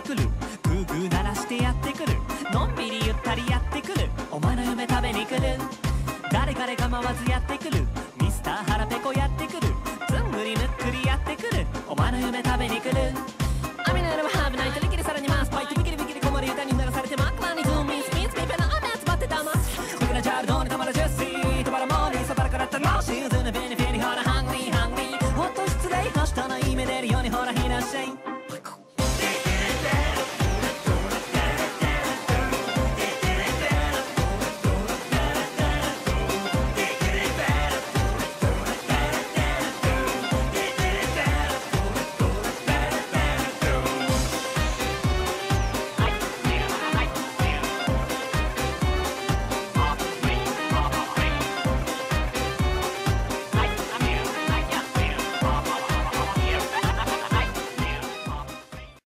くる、グーグー鳴らしてやってくる、のんびりゆったりやってくる、お前の夢食べに来る、誰彼構わずやってくる、ミスター腹ペコやってくる、ずんぐりむっくりやってくる、お前の夢食べに来る。雨の夜はハーブナイトリキリさらにマスパイトビキリビキリこもり歌に流されて真っ暗にズームインスピンスピンペナ雨集まってたます僕らチャルドにたまるジューシーとばらもりそばらから楽しいズのベネフィにほらハングリーハングリーほっと失礼はしたない目出るようにほらいらっしゃい。